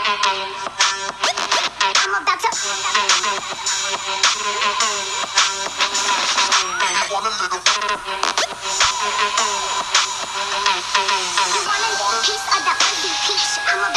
I'm about to. Want a little. You want a piece of that fuzzy peach? I'm